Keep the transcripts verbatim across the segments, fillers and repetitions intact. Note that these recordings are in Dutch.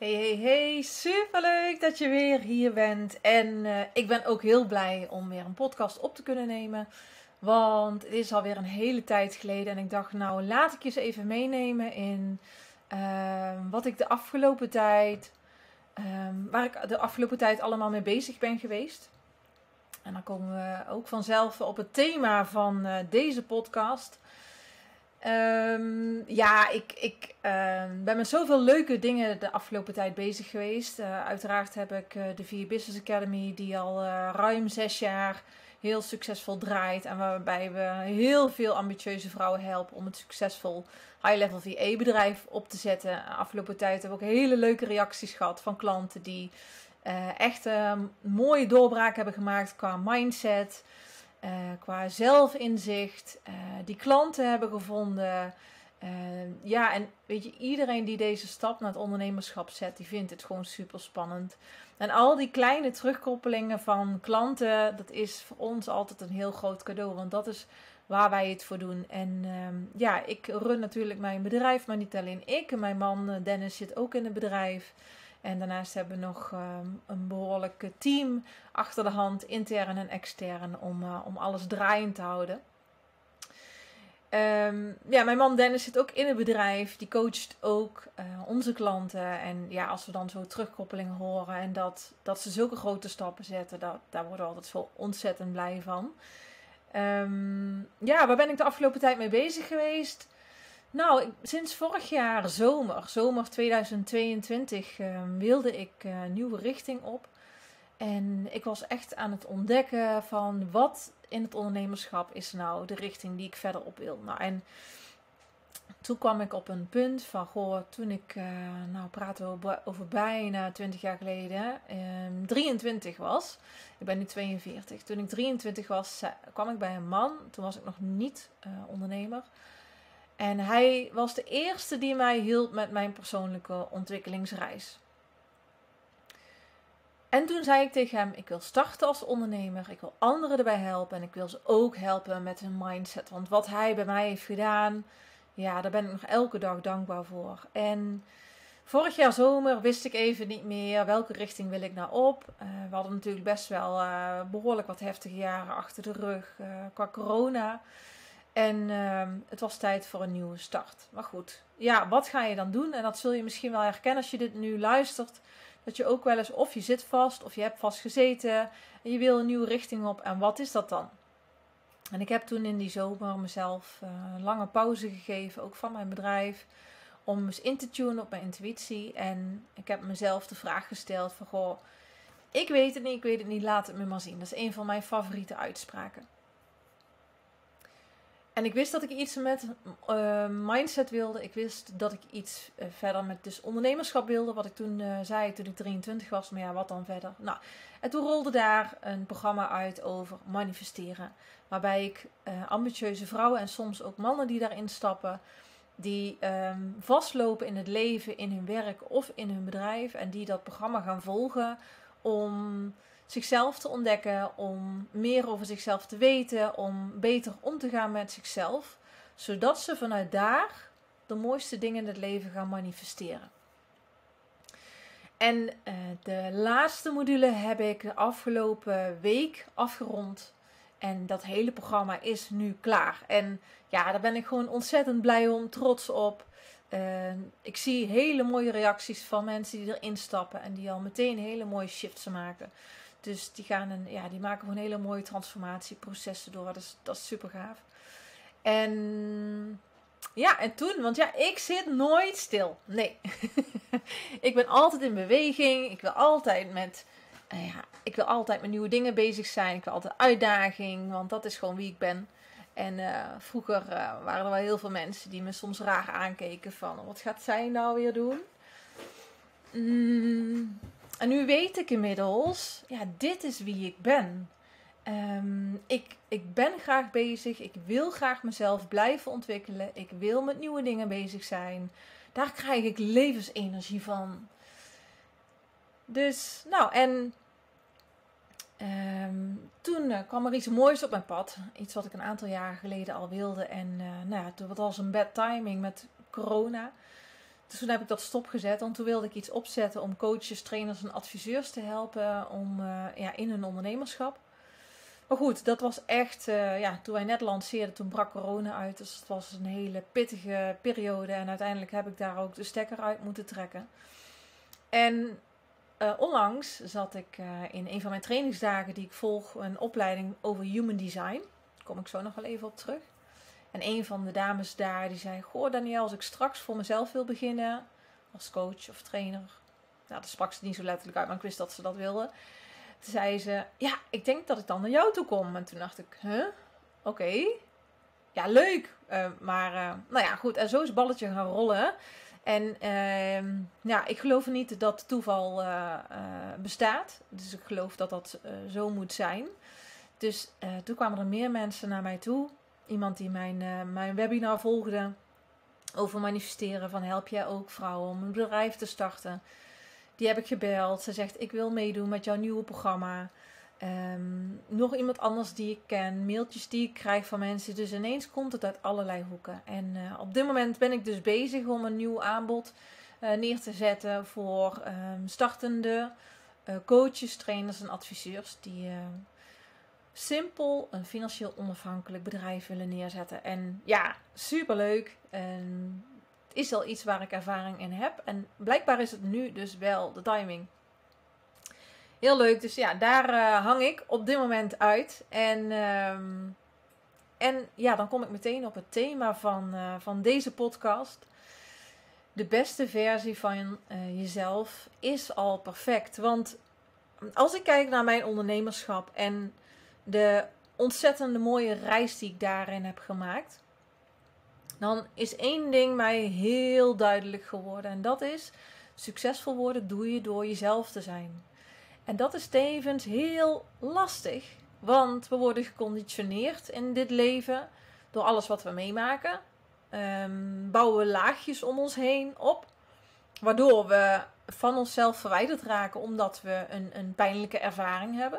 Hey, hey, hey, superleuk dat je weer hier bent. En uh, ik ben ook heel blij om weer een podcast op te kunnen nemen. Want het is alweer een hele tijd geleden. En ik dacht, nou, laat ik je eens even meenemen in uh, wat ik de afgelopen tijd, uh, waar ik de afgelopen tijd allemaal mee bezig ben geweest. En dan komen we ook vanzelf op het thema van uh, deze podcast. Um, ja, ik, ik uh, ben met zoveel leuke dingen de afgelopen tijd bezig geweest. Uh, uiteraard heb ik uh, de V I A Business Academy die al uh, ruim zes jaar heel succesvol draait. En waarbij we heel veel ambitieuze vrouwen helpen om het succesvol high-level V A bedrijf op te zetten. De afgelopen tijd hebben we ook hele leuke reacties gehad van klanten die uh, echt uh, een mooie doorbraak hebben gemaakt qua mindset. Uh, qua zelfinzicht, uh, die klanten hebben gevonden. Uh, ja, en weet je, iedereen die deze stap naar het ondernemerschap zet, die vindt het gewoon super spannend. En al die kleine terugkoppelingen van klanten, dat is voor ons altijd een heel groot cadeau, want dat is waar wij het voor doen. En um, ja, ik run natuurlijk mijn bedrijf, maar niet alleen ik. Mijn man Dennis zit ook in het bedrijf. En daarnaast hebben we nog um, een behoorlijk team achter de hand, intern en extern, om, uh, om alles draaiend te houden. Um, ja, mijn man Dennis zit ook in het bedrijf. Die coacht ook uh, onze klanten. En ja, als we dan zo terugkoppelingen horen en dat, dat ze zulke grote stappen zetten, dat, daar worden we altijd zo ontzettend blij van. Um, ja, waar ben ik de afgelopen tijd mee bezig geweest? Nou, ik, sinds vorig jaar zomer, zomer tweeduizend tweeëntwintig, uh, wilde ik een uh, nieuwe richting op. En ik was echt aan het ontdekken van wat in het ondernemerschap is nou de richting die ik verder op wil. Nou, en toen kwam ik op een punt van, goh, toen ik, uh, nou praten we over bijna twintig jaar geleden, um, drieëntwintig was. Ik ben nu tweeënveertig. Toen ik drieëntwintig was, kwam ik bij een man. Toen was ik nog niet uh, ondernemer. En hij was de eerste die mij hielp met mijn persoonlijke ontwikkelingsreis. En toen zei ik tegen hem, ik wil starten als ondernemer, ik wil anderen erbij helpen en ik wil ze ook helpen met hun mindset. Want wat hij bij mij heeft gedaan, ja, daar ben ik nog elke dag dankbaar voor. En vorig jaar zomer wist ik even niet meer welke richting wil ik nou op. Uh, we hadden natuurlijk best wel uh, behoorlijk wat heftige jaren achter de rug uh, qua corona. En uh, het was tijd voor een nieuwe start. Maar goed, ja, wat ga je dan doen? En dat zul je misschien wel herkennen als je dit nu luistert. Dat je ook wel eens, of je zit vast, of je hebt vast gezeten. En je wil een nieuwe richting op. En wat is dat dan? En ik heb toen in die zomer mezelf uh, een lange pauze gegeven, ook van mijn bedrijf. Om eens in te tunen op mijn intuïtie. En ik heb mezelf de vraag gesteld van, goh, ik weet het niet, ik weet het niet, laat het me maar zien. Dat is een van mijn favoriete uitspraken. En ik wist dat ik iets met uh, mindset wilde. Ik wist dat ik iets uh, verder met dus ondernemerschap wilde. Wat ik toen uh, zei toen ik drieëntwintig was. Maar ja, wat dan verder? Nou, en toen rolde daar een programma uit over manifesteren. Waarbij ik uh, ambitieuze vrouwen en soms ook mannen die daarin stappen. Die um, vastlopen in het leven, in hun werk of in hun bedrijf. En die dat programma gaan volgen om zichzelf te ontdekken, om meer over zichzelf te weten, om beter om te gaan met zichzelf, zodat ze vanuit daar de mooiste dingen in het leven gaan manifesteren. En uh, de laatste module heb ik de afgelopen week afgerond en dat hele programma is nu klaar. En ja, daar ben ik gewoon ontzettend blij om, trots op. Uh, ik zie hele mooie reacties van mensen die erin stappen en die al meteen hele mooie shifts maken. Dus die, gaan een, ja, die maken gewoon hele mooie transformatieprocessen door. Dat is, dat is super gaaf. En ja, en toen, want ja, ik zit nooit stil. Nee. Ik ben altijd in beweging. Ik wil altijd met, uh, ja, ik wil altijd met nieuwe dingen bezig zijn. Ik wil altijd uitdaging, want dat is gewoon wie ik ben. En uh, vroeger uh, waren er wel heel veel mensen die me soms raar aankeken van, wat gaat zij nou weer doen? Mm. En nu weet ik inmiddels, ja, dit is wie ik ben. Um, ik, ik ben graag bezig. Ik wil graag mezelf blijven ontwikkelen. Ik wil met nieuwe dingen bezig zijn. Daar krijg ik levensenergie van. Dus, nou, en um, toen uh, kwam er iets moois op mijn pad. Iets wat ik een aantal jaar geleden al wilde. En uh, nou ja, toen was een bad timing met corona. Dus toen heb ik dat stopgezet, want toen wilde ik iets opzetten om coaches, trainers en adviseurs te helpen om, uh, ja, in hun ondernemerschap. Maar goed, dat was echt, uh, ja, toen wij net lanceerden, toen brak corona uit. Dus het was een hele pittige periode en uiteindelijk heb ik daar ook de stekker uit moeten trekken. En uh, onlangs zat ik uh, in een van mijn trainingsdagen die ik volg, een opleiding over human design. Daar kom ik zo nog wel even op terug. En een van de dames daar die zei, goh Danielle, als ik straks voor mezelf wil beginnen, als coach of trainer. Nou, dat sprak ze niet zo letterlijk uit, maar ik wist dat ze dat wilde. Toen zei ze, ja, ik denk dat ik dan naar jou toe kom. En toen dacht ik, huh? Oké. Okay. Ja, leuk. Uh, maar, uh, nou ja, goed. En zo is het balletje gaan rollen. En uh, ja, ik geloof niet dat toeval uh, uh, bestaat. Dus ik geloof dat dat uh, zo moet zijn. Dus uh, toen kwamen er meer mensen naar mij toe. Iemand die mijn, uh, mijn webinar volgde over manifesteren. Van help jij ook vrouwen om een bedrijf te starten. Die heb ik gebeld. Ze zegt, ik wil meedoen met jouw nieuwe programma. Um, nog iemand anders die ik ken. Mailtjes die ik krijg van mensen. Dus ineens komt het uit allerlei hoeken. En uh, op dit moment ben ik dus bezig om een nieuw aanbod uh, neer te zetten voor um, startende uh, coaches, trainers en adviseurs. Die uh, simpel een financieel onafhankelijk bedrijf willen neerzetten. En ja, superleuk. En het is al iets waar ik ervaring in heb. En blijkbaar is het nu dus wel de timing. Heel leuk. Dus ja, daar uh, hang ik op dit moment uit. En, um, en ja, dan kom ik meteen op het thema van, uh, van deze podcast. De beste versie van uh, jezelf is al perfect. Want als ik kijk naar mijn ondernemerschap en de ontzettende mooie reis die ik daarin heb gemaakt, dan is één ding mij heel duidelijk geworden. En dat is, succesvol worden doe je door jezelf te zijn. En dat is tevens heel lastig. Want we worden geconditioneerd in dit leven door alles wat we meemaken. Um, bouwen we laagjes om ons heen op. Waardoor we van onszelf verwijderd raken omdat we een, een pijnlijke ervaring hebben.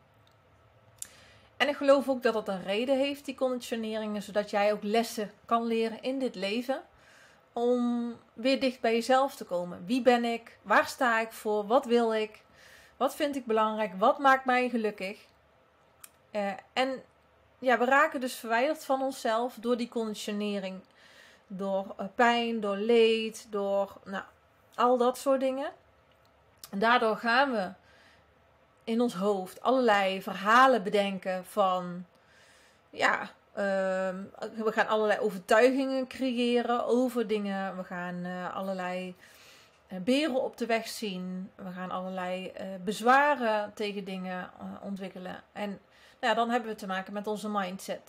En ik geloof ook dat dat een reden heeft, die conditioneringen, zodat jij ook lessen kan leren in dit leven. Om weer dicht bij jezelf te komen. Wie ben ik? Waar sta ik voor? Wat wil ik? Wat vind ik belangrijk? Wat maakt mij gelukkig? Uh, en ja, we raken dus verwijderd van onszelf door die conditionering. Door uh, pijn, door leed, door nou, al dat soort dingen. En daardoor gaan we in ons hoofd allerlei verhalen bedenken van, ja, uh, we gaan allerlei overtuigingen creëren over dingen. We gaan uh, allerlei uh, beren op de weg zien. We gaan allerlei uh, bezwaren tegen dingen uh, ontwikkelen. En nou ja, dan hebben we te maken met onze mindset.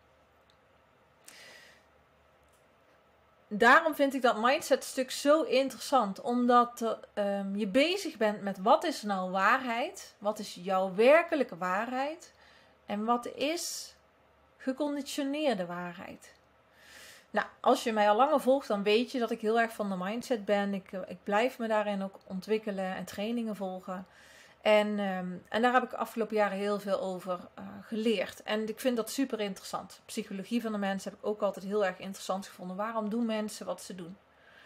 Daarom vind ik dat mindset stuk zo interessant. Omdat uh, um, je bezig bent met wat is nou waarheid? Wat is jouw werkelijke waarheid? En wat is geconditioneerde waarheid? Nou, als je mij al langer volgt, dan weet je dat ik heel erg van de mindset ben. Ik, uh, ik blijf me daarin ook ontwikkelen en trainingen volgen. En, um, en daar heb ik de afgelopen jaren heel veel over uh, geleerd. En ik vind dat super interessant. Psychologie van de mens heb ik ook altijd heel erg interessant gevonden. Waarom doen mensen wat ze doen?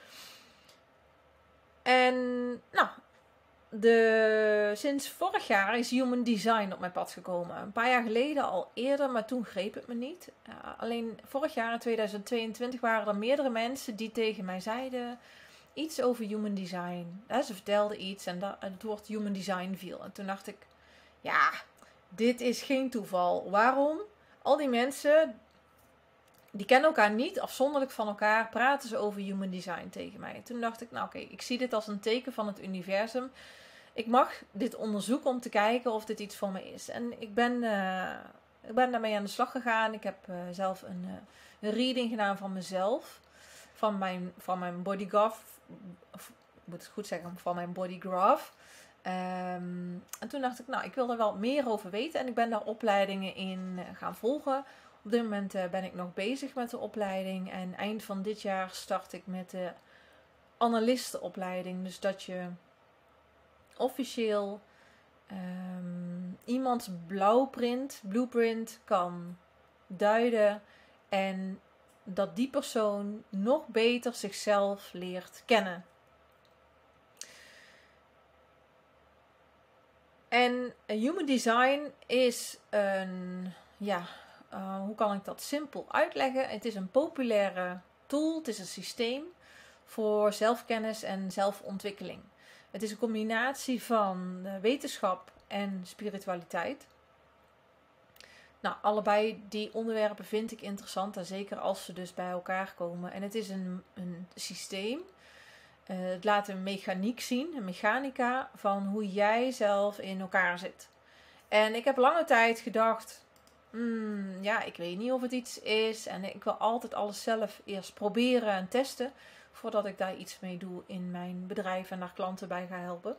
En nou, de, sinds vorig jaar is Human Design op mijn pad gekomen. Een paar jaar geleden al eerder, maar toen greep het me niet. Uh, alleen vorig jaar in tweeduizend tweeëntwintig waren er meerdere mensen die tegen mij zeiden iets over Human Design. Ja, ze vertelden iets en dat, het woord Human Design viel. En toen dacht ik, ja, dit is geen toeval. Waarom? Al die mensen, die kennen elkaar niet, afzonderlijk van elkaar, praten ze over Human Design tegen mij. En toen dacht ik, nou oké, okay, ik zie dit als een teken van het universum. Ik mag dit onderzoeken om te kijken of dit iets voor me is. En ik ben, uh, ik ben daarmee aan de slag gegaan. Ik heb uh, zelf een, uh, een reading gedaan van mezelf. Van mijn, van mijn bodygraph. Of, ik moet het goed zeggen, van mijn bodygraph. Um, en toen dacht ik, nou, ik wil er wel meer over weten. En ik ben daar opleidingen in gaan volgen. Op dit moment uh, ben ik nog bezig met de opleiding. En eind van dit jaar start ik met de analistenopleiding. Dus dat je officieel um, iemands blauwprint, blueprint kan duiden. En dat die persoon nog beter zichzelf leert kennen. En Human Design is een, ja, uh, hoe kan ik dat simpel uitleggen? Het is een populaire tool, het is een systeem voor zelfkennis en zelfontwikkeling. Het is een combinatie van wetenschap en spiritualiteit. Nou, allebei die onderwerpen vind ik interessant, en zeker als ze dus bij elkaar komen. En het is een, een systeem. Uh, het laat een mechaniek zien, een mechanica van hoe jij zelf in elkaar zit. En ik heb lange tijd gedacht, hmm, ja, ik weet niet of het iets is. En ik wil altijd alles zelf eerst proberen en testen, voordat ik daar iets mee doe in mijn bedrijf en daar klanten bij ga helpen.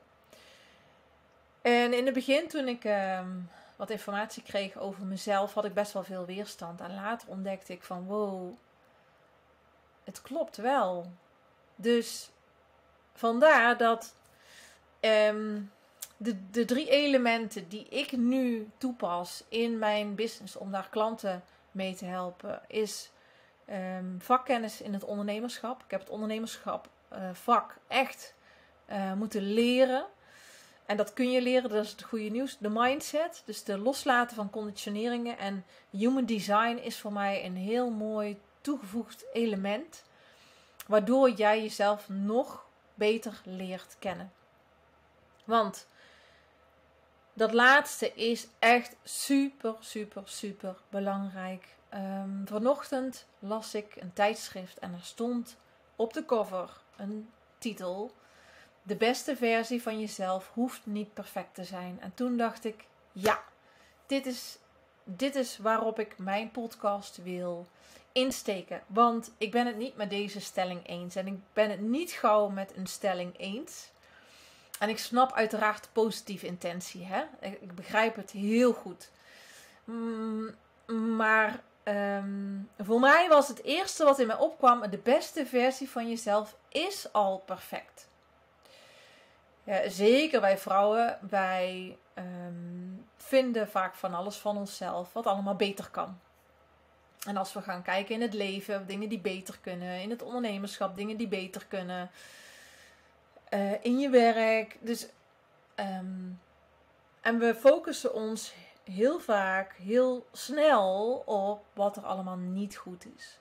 En in het begin, toen ik uh, wat informatie kreeg over mezelf, had ik best wel veel weerstand. En later ontdekte ik van, wow, het klopt wel. Dus vandaar dat um, de, de drie elementen die ik nu toepas in mijn business om daar klanten mee te helpen, is um, vakkennis in het ondernemerschap. Ik heb het ondernemerschap uh, vak echt uh, moeten leren. En dat kun je leren, dat is het goede nieuws. De mindset, dus de loslaten van conditioneringen. En human design is voor mij een heel mooi toegevoegd element, waardoor jij jezelf nog beter leert kennen. Want dat laatste is echt super, super, super belangrijk. Um, vanochtend las ik een tijdschrift en er stond op de cover een titel: de beste versie van jezelf hoeft niet perfect te zijn. En toen dacht ik, ja, dit is, dit is waarop ik mijn podcast wil insteken. Want ik ben het niet met deze stelling eens. En ik ben het niet gauw met een stelling eens. En ik snap uiteraard de positieve intentie. Hè? Ik begrijp het heel goed. Mm, maar um, voor mij was het eerste wat in mij opkwam: de beste versie van jezelf is al perfect. Ja, zeker wij vrouwen, wij um, vinden vaak van alles van onszelf wat allemaal beter kan. En als we gaan kijken in het leven, dingen die beter kunnen, in het ondernemerschap, dingen die beter kunnen, uh, in je werk. Dus, um, en we focussen ons heel vaak, heel snel op wat er allemaal niet goed is.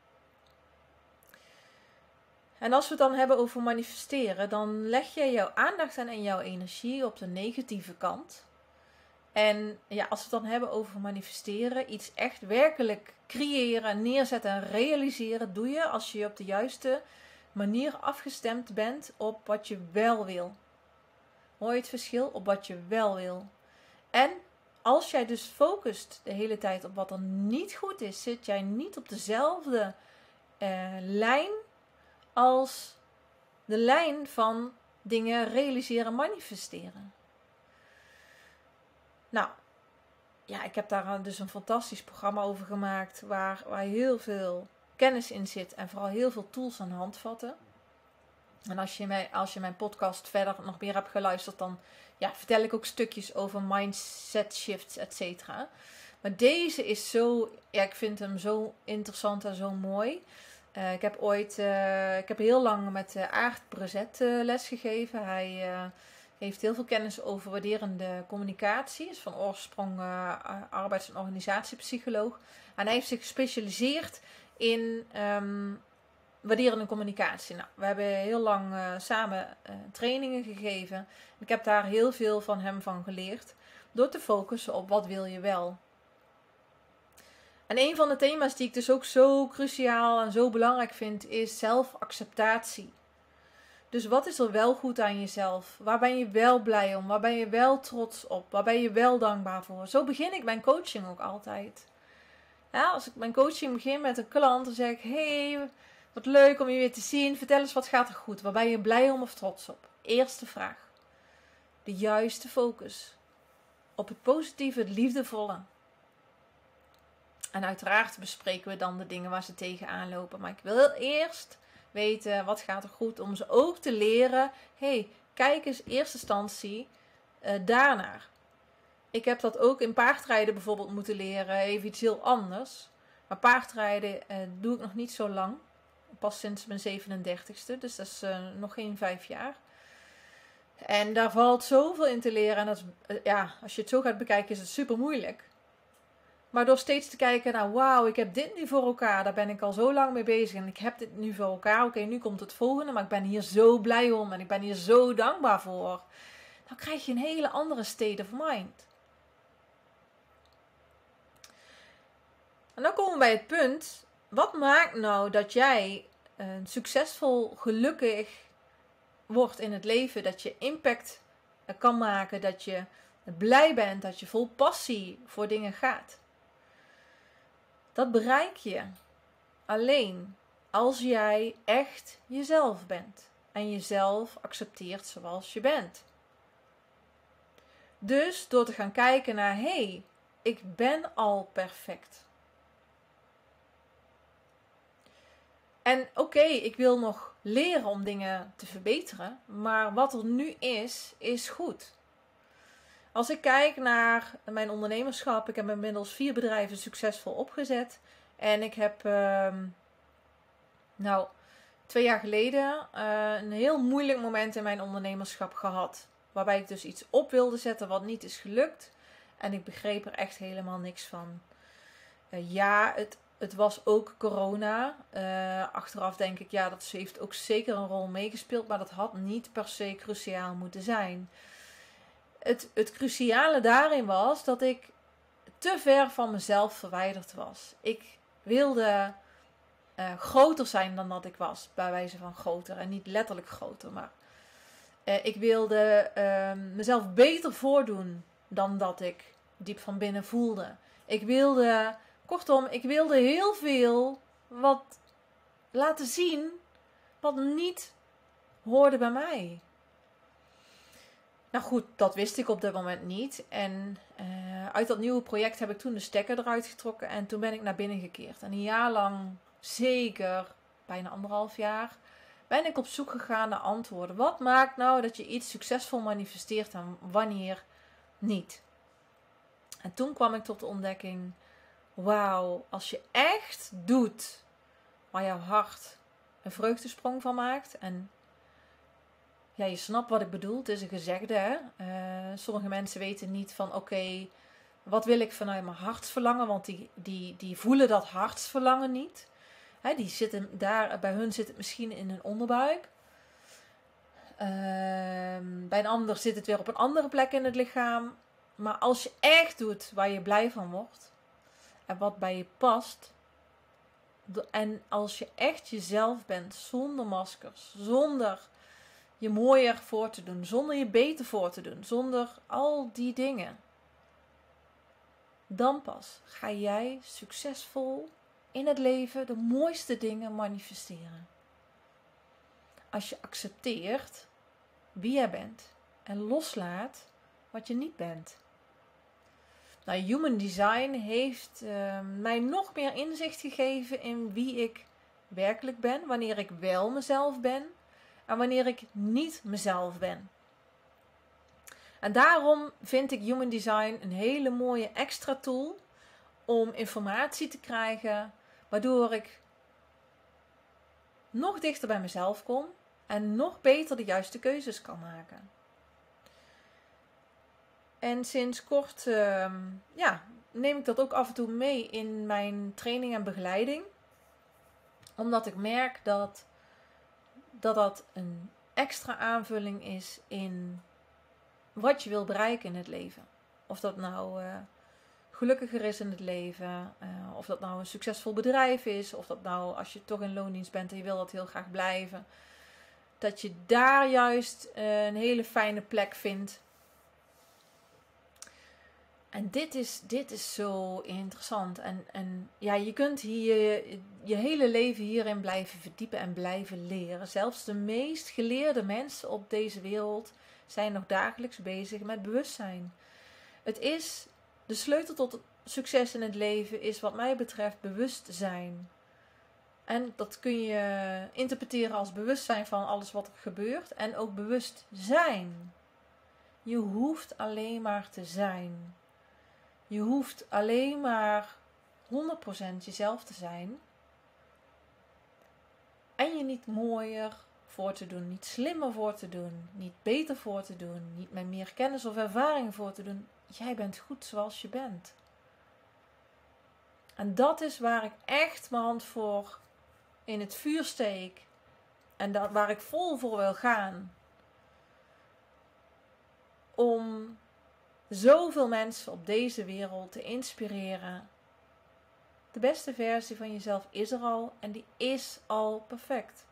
En als we het dan hebben over manifesteren, dan leg je jouw aandacht en jouw energie op de negatieve kant. En ja, als we het dan hebben over manifesteren, iets echt werkelijk creëren, neerzetten en realiseren, doe je als je op de juiste manier afgestemd bent op wat je wel wil. Hoor je het verschil? Op wat je wel wil. En als jij dus focust de hele tijd op wat er niet goed is, zit jij niet op dezelfde uh, lijn als de lijn van dingen realiseren, manifesteren. Nou, ja, ik heb daar dus een fantastisch programma over gemaakt, waar, waar heel veel kennis in zit en vooral heel veel tools en handvatten. En als je, mij, als je mijn podcast verder nog meer hebt geluisterd, dan ja, vertel ik ook stukjes over mindset shifts, et cetera. Maar deze is zo, ja, ik vind hem zo interessant en zo mooi. Uh, ik heb ooit, uh, ik heb heel lang met uh, Aart Brezet uh, les gegeven. Hij uh, heeft heel veel kennis over waarderende communicatie. Is van oorsprong uh, arbeids- en organisatiepsycholoog. En hij heeft zich gespecialiseerd in um, waarderende communicatie. Nou, we hebben heel lang uh, samen uh, trainingen gegeven. Ik heb daar heel veel van hem van geleerd. Door te focussen op wat wil je wel. En een van de thema's die ik dus ook zo cruciaal en zo belangrijk vind, is zelfacceptatie. Dus wat is er wel goed aan jezelf? Waar ben je wel blij om? Waar ben je wel trots op? Waar ben je wel dankbaar voor? Zo begin ik mijn coaching ook altijd. Ja, als ik mijn coaching begin met een klant, dan zeg ik: hey, wat leuk om je weer te zien. Vertel eens, wat gaat er goed? Waar ben je blij om of trots op? Eerste vraag. De juiste focus. Op het positieve, het liefdevolle. En uiteraard bespreken we dan de dingen waar ze tegenaan lopen. Maar ik wil eerst weten, wat gaat er goed, om ze ook te leren. Hey, kijk eens in eerste instantie uh, daarnaar. Ik heb dat ook in paardrijden bijvoorbeeld moeten leren. Even iets heel anders. Maar paardrijden uh, doe ik nog niet zo lang. Pas sinds mijn zevenendertigste, dus dat is uh, nog geen vijf jaar. En daar valt zoveel in te leren. En dat is, uh, ja, als je het zo gaat bekijken is het super moeilijk. Maar door steeds te kijken naar, wauw, ik heb dit nu voor elkaar. Daar ben ik al zo lang mee bezig. En ik heb dit nu voor elkaar. Oké, okay, nu komt het volgende. Maar ik ben hier zo blij om. En ik ben hier zo dankbaar voor. Dan krijg je een hele andere state of mind. En dan komen we bij het punt. Wat maakt nou dat jij uh, succesvol, gelukkig wordt in het leven? Dat je impact uh, kan maken. Dat je blij bent. Dat je vol passie voor dingen gaat. Dat bereik je alleen als jij echt jezelf bent. En jezelf accepteert zoals je bent. Dus door te gaan kijken naar, hé, hey, ik ben al perfect. En oké, okay, ik wil nog leren om dingen te verbeteren. Maar wat er nu is, is goed. Als ik kijk naar mijn ondernemerschap, ik heb inmiddels vier bedrijven succesvol opgezet. En ik heb, uh, nou, twee jaar geleden uh, een heel moeilijk moment in mijn ondernemerschap gehad. Waarbij ik dus iets op wilde zetten wat niet is gelukt. En ik begreep er echt helemaal niks van. Uh, ja, het, het was ook corona. Uh, achteraf denk ik, ja, dat heeft ook zeker een rol meegespeeld. Maar dat had niet per se cruciaal moeten zijn. Het, het cruciale daarin was dat ik te ver van mezelf verwijderd was. Ik wilde uh, groter zijn dan dat ik was. Bij wijze van groter. En niet letterlijk groter. Maar uh, ik wilde uh, mezelf beter voordoen dan dat ik diep van binnen voelde. Ik wilde, kortom, ik wilde heel veel wat laten zien wat niet hoorde bij mij. Nou goed, dat wist ik op dat moment niet. En uh, uit dat nieuwe project heb ik toen de stekker eruit getrokken. En toen ben ik naar binnen gekeerd. En een jaar lang, zeker bijna anderhalf jaar, ben ik op zoek gegaan naar antwoorden. Wat maakt nou dat je iets succesvol manifesteert en wanneer niet? En toen kwam ik tot de ontdekking, wauw, als je echt doet waar jouw hart een vreugdesprong van maakt. En ja, je snapt wat ik bedoel. Het is een gezegde. Hè? Uh, sommige mensen weten niet van oké, okay, wat wil ik vanuit mijn hartsverlangen? Want die, die, die voelen dat hartsverlangen niet. Hè, die zitten daar, bij hun zit het misschien in hun onderbuik. Uh, bij een ander zit het weer op een andere plek in het lichaam. Maar als je echt doet waar je blij van wordt. En wat bij je past. En als je echt jezelf bent. Zonder maskers. Zonder je mooier voor te doen, zonder je beter voor te doen, zonder al die dingen. Dan pas ga jij succesvol in het leven de mooiste dingen manifesteren. Als je accepteert wie jij bent en loslaat wat je niet bent. Nou, Human Design heeft uh, mij nog meer inzicht gegeven in wie ik werkelijk ben, wanneer ik wel mezelf ben. En wanneer ik niet mezelf ben. En daarom vind ik Human Design een hele mooie extra tool om informatie te krijgen, waardoor ik nog dichter bij mezelf kom en nog beter de juiste keuzes kan maken. En sinds kort uh, ja, neem ik dat ook af en toe mee in mijn training en begeleiding. Omdat ik merk dat dat dat een extra aanvulling is in wat je wil bereiken in het leven. Of dat nou uh, gelukkiger is in het leven, uh, of dat nou een succesvol bedrijf is, of dat nou als je toch in loondienst bent en je wil dat heel graag blijven, dat je daar juist uh, een hele fijne plek vindt. En dit is, dit is zo interessant. En, en ja, je kunt hier je hele leven hierin blijven verdiepen en blijven leren. Zelfs de meest geleerde mensen op deze wereld zijn nog dagelijks bezig met bewustzijn. Het is, de sleutel tot succes in het leven is wat mij betreft bewustzijn. En dat kun je interpreteren als bewustzijn van alles wat er gebeurt. En ook bewust zijn. Je hoeft alleen maar te zijn. Je hoeft alleen maar honderd procent jezelf te zijn. En je niet mooier voor te doen, niet slimmer voor te doen, niet beter voor te doen, niet met meer kennis of ervaring voor te doen. Jij bent goed zoals je bent. En dat is waar ik echt mijn hand voor in het vuur steek. En dat, waar ik vol voor wil gaan. Om zoveel mensen op deze wereld te inspireren. De beste versie van jezelf is er al en die is al perfect.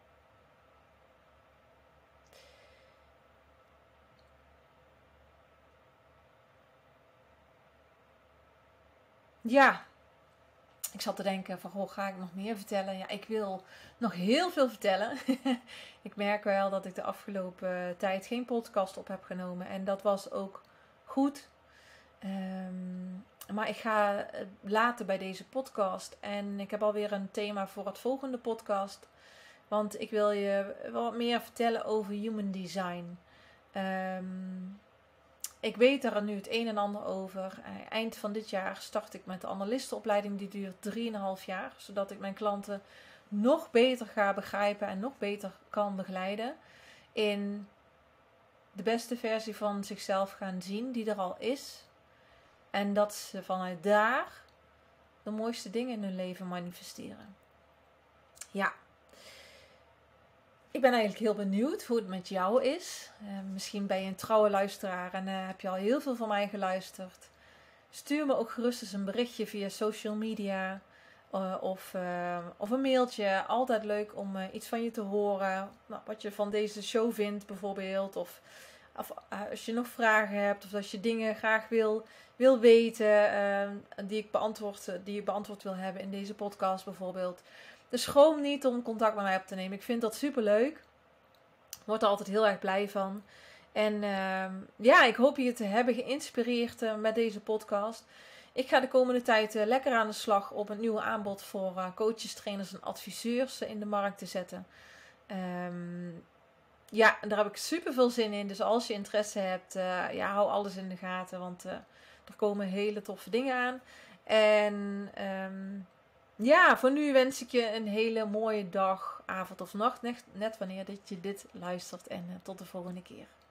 Ja, ik zat te denken van, goh, ga ik nog meer vertellen? Ja, ik wil nog heel veel vertellen. Ik merk wel dat ik de afgelopen tijd geen podcast op heb genomen. En dat was ook goed. Um, maar ik ga later bij deze podcast. En ik heb alweer een thema voor het volgende podcast. Want ik wil je wat meer vertellen over human design. Um, Ik weet er nu het een en ander over. Eind van dit jaar start ik met de analistenopleiding. Die duurt drieënhalf jaar. Zodat ik mijn klanten nog beter ga begrijpen en nog beter kan begeleiden. In de beste versie van zichzelf gaan zien die er al is. En dat ze vanuit daar de mooiste dingen in hun leven manifesteren. Ja. Ik ben eigenlijk heel benieuwd hoe het met jou is. Uh, misschien ben je een trouwe luisteraar en uh, heb je al heel veel van mij geluisterd. Stuur me ook gerust eens een berichtje via social media uh, of, uh, of een mailtje. Altijd leuk om uh, iets van je te horen. Nou, wat je van deze show vindt bijvoorbeeld. Of, of uh, als je nog vragen hebt of als je dingen graag wil, wil weten uh, die, ik beantwoord, die ik beantwoord wil hebben in deze podcast bijvoorbeeld. Dus schroom niet om contact met mij op te nemen. Ik vind dat super leuk. Word er altijd heel erg blij van. En uh, ja, ik hoop je te hebben geïnspireerd uh, met deze podcast. Ik ga de komende tijd uh, lekker aan de slag op een nieuw aanbod voor uh, coaches, trainers en adviseurs uh, in de markt te zetten. Um, ja, daar heb ik super veel zin in. Dus als je interesse hebt, uh, ja, hou alles in de gaten. Want uh, er komen hele toffe dingen aan. En Um, Ja, voor nu wens ik je een hele mooie dag, avond of nacht. Net, net wanneer dat je dit luistert. En uh, tot de volgende keer.